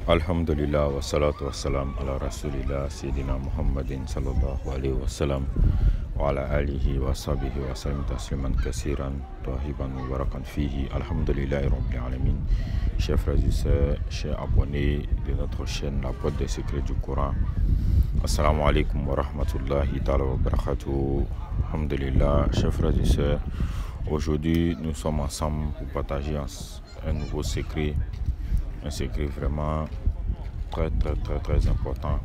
Alhamdulillah wa salatu wa salam ala rasulillah Sayyidina Muhammadin sallallahu alayhi wa sallam wa ala alihi wa sahbihi wa sallam tasliman kasiran tahiban mubarakan fihi. Alhamdulillahi rabbil alamin. Chers frères et sœurs, chers abonnés de notre chaîne La Boîte des Secrets du Coran, assalamu alaikum wa rahmatullahi ta'ala wa barakatuh. Alhamdulillah, chers frères et sœurs, aujourd'hui nous sommes ensemble pour partager un nouveau secret. Un secret vraiment très important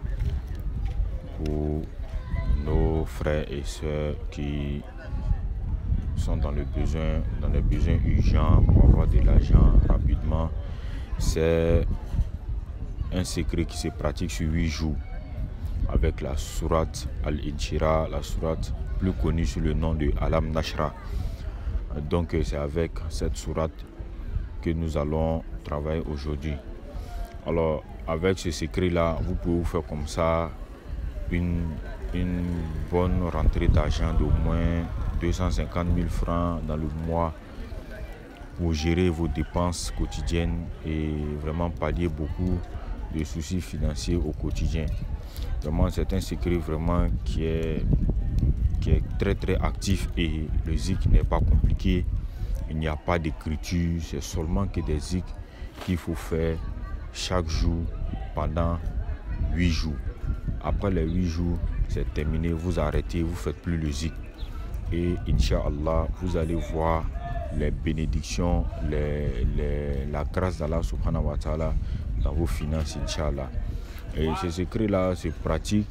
pour nos frères et sœurs qui sont dans les besoins urgents pour avoir de l'argent rapidement. C'est un secret qui se pratique sur 8 jours avec la sourate Al-Inshirah, la sourate plus connue sous le nom de Alam Nashra. Donc c'est avec cette sourate que nous allons travailler aujourd'hui. Alors avec ce secret là, vous pouvez vous faire comme ça une bonne rentrée d'argent d'au moins 250 000 francs dans le mois pour gérer vos dépenses quotidiennes et vraiment pallier beaucoup de soucis financiers au quotidien. Vraiment c'est un secret vraiment qui est très actif et le zik n'est pas compliqué. Il n'y a pas d'écriture, c'est seulement que des zik qu'il faut faire chaque jour pendant 8 jours. Après les 8 jours, c'est terminé, vous arrêtez, vous ne faites plus le zik. Et Inch'Allah, vous allez voir les bénédictions, la grâce d'Allah subhanahu wa ta'ala dans vos finances, Inch'Allah. Et ce secret-là se pratique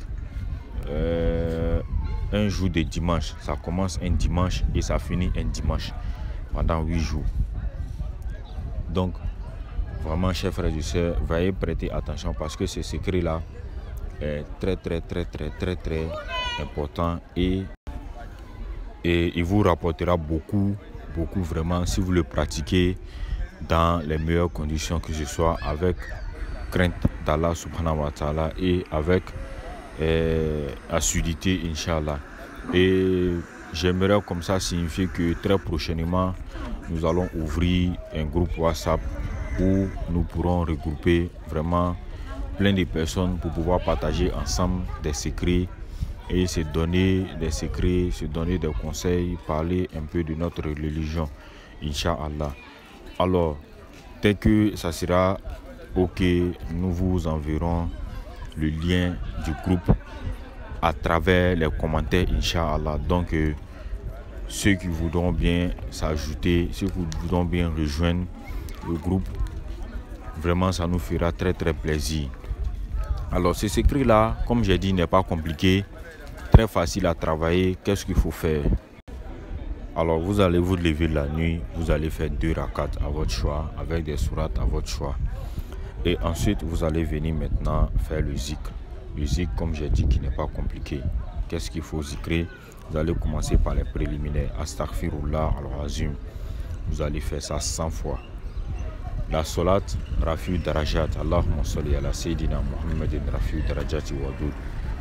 un jour de dimanche. Ça commence un dimanche et ça finit un dimanche pendant 8 jours. Donc, vraiment, chers frères et sœurs, veuillez prêter attention parce que ce secret-là est très important et il vous rapportera beaucoup vraiment si vous le pratiquez dans les meilleures conditions, que ce soit avec crainte d'Allah subhanahu wa ta'ala et avec assiduité, Inch'Allah. Et j'aimerais comme ça signifier que très prochainement, nous allons ouvrir un groupe WhatsApp où nous pourrons regrouper vraiment plein de personnes pour pouvoir partager ensemble des secrets et se donner des secrets, se donner des conseils, parler un peu de notre religion, Inch'Allah. Alors, dès que ça sera OK, nous vous enverrons le lien du groupe à travers les commentaires, Inch'Allah. Donc, ceux qui voudront bien s'ajouter, ceux qui voudront bien rejoindre le groupe, vraiment ça nous fera très plaisir. Alors ce secret là, comme j'ai dit, n'est pas compliqué, très facile à travailler. Qu'est-ce qu'il faut faire? Alors vous allez vous lever la nuit, vous allez faire 2 rakats à votre choix avec des sourates à votre choix, et ensuite vous allez venir maintenant faire le zikr. Le zikr, comme j'ai dit, qui n'est pas compliqué. Qu'est-ce qu'il faut zikrer? Vous allez commencer par les préliminaires. Astaghfirullah al-Azim. Vous allez faire ça 100 fois. La salat Rafiu Darajat. Allahumma salli ala Sayyidina Muhammadin Rafiu Darajati Wadud.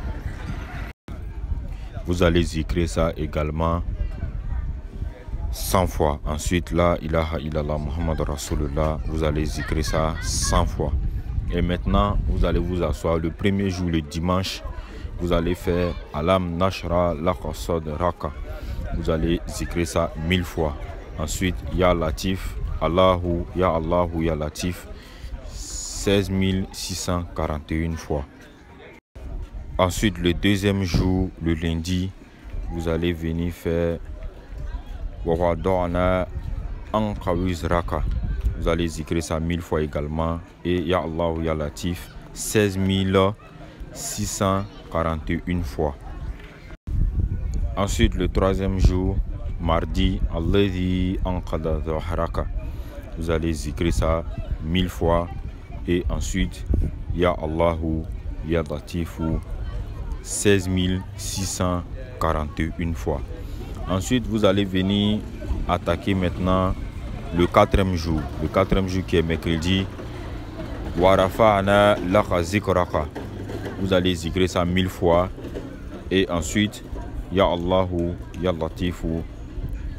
Vous allez zikrer ça également 100 fois. Ensuite, la ilaha illallah Muhammad Rasulullah. Vous allez zikrer ça 100 fois. Et maintenant, vous allez vous asseoir. Le premier jour, le dimanche, vous allez faire Alam Nashra Laqasad Raka. Vous allez zikrer ça 1000 fois. Ensuite, Ya Latif, Allahu Ya Latif, 16 641 fois. Ensuite, le deuxième jour, le lundi, vous allez venir faire Wawadana Ankawiz Raka. Vous allez zikrer ça 1000 fois également. Et Ya Allahu Ya Latif, 16 641 fois. Ensuite, le troisième jour, mardi, Alladhi Anqada Dhahraka. Vous allez zikrer ça 1000 fois. Et ensuite, Ya Allahu Ya Latifu, 16 641 fois. Ensuite, vous allez venir attaquer maintenant le quatrième jour. Le quatrième jour qui est mercredi. Warafa'ana Laqa Zikraka. Vous allez zikrer ça 1000 fois. Et ensuite, Ya Allahu Ya Latifu,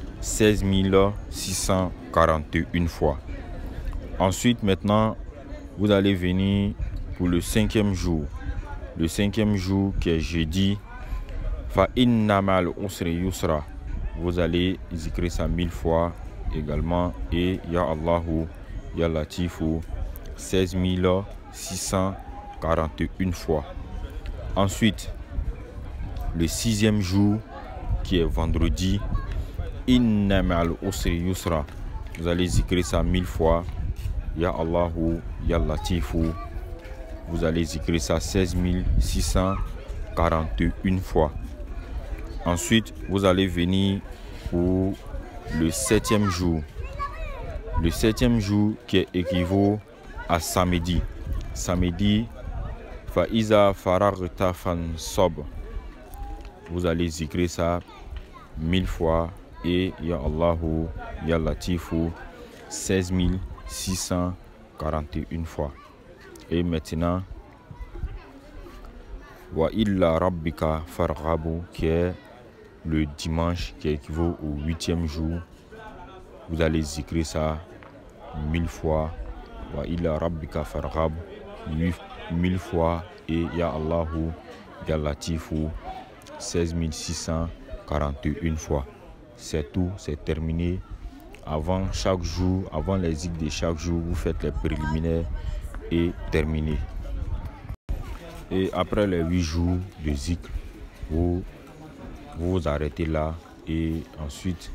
16 641 fois. Ensuite, maintenant, vous allez venir pour le 5e jour. Le 5e jour qui est jeudi. Fa inna ma'al usri yusra. Vous allez zikrer ça 1000 fois également. Et Ya Allahu, Ya Latifu, 16 641 fois. Ensuite, le 6e jour qui est vendredi. Inna ma'al usri yusra. Vous allez zikrer ça 1000 fois. Ya Allahu, Ya Latifu. Vous allez zikrer ça 16 641 fois. Ensuite, vous allez venir pour le 7e jour. Le 7e jour qui équivaut à samedi. Samedi, Fa'iza faragta fansob. Vous allez zikrer ça 1000 fois. Et Ya Allahu, Ya Latifu, 16 641 fois. Et maintenant, Wa illa rabbika farghabu, qui est le dimanche, qui équivaut au 8e jour. Vous allez zikrer ça 1000 fois. Wa illa rabbika farghabu, 1000 fois. Et Ya Allahu, Ya Latifu, 16 641 fois. C'est tout, c'est terminé. Avant chaque jour, avant les zikrs de chaque jour, vous faites les préliminaires et terminé. Et après les 8 jours de zikr, vous vous arrêtez là et ensuite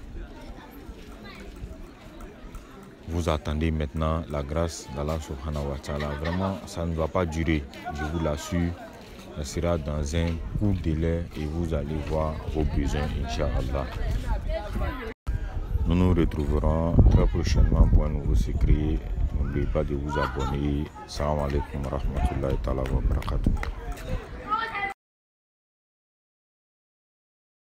vous attendez maintenant la grâce d'Allah subhanahu wa ta'ala. Vraiment, ça ne va pas durer, je vous l'assure. Ça sera dans un court délai et vous allez voir vos besoins, Inch'Allah. Nous nous retrouverons très prochainement pour un nouveau secret. N'oubliez pas de vous abonner. Salam alaikum wa rahmatullahi wa barakatuh.